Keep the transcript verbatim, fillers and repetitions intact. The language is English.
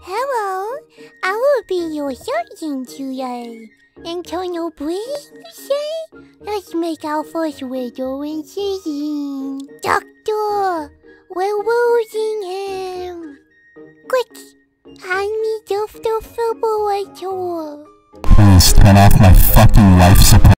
Hello, I will be your surgeon today. Internal bleeding, you say? Let's make our first window incision. Doctor, we're losing him. Quick, hand me the defibrillator. Please turn off my fucking life support.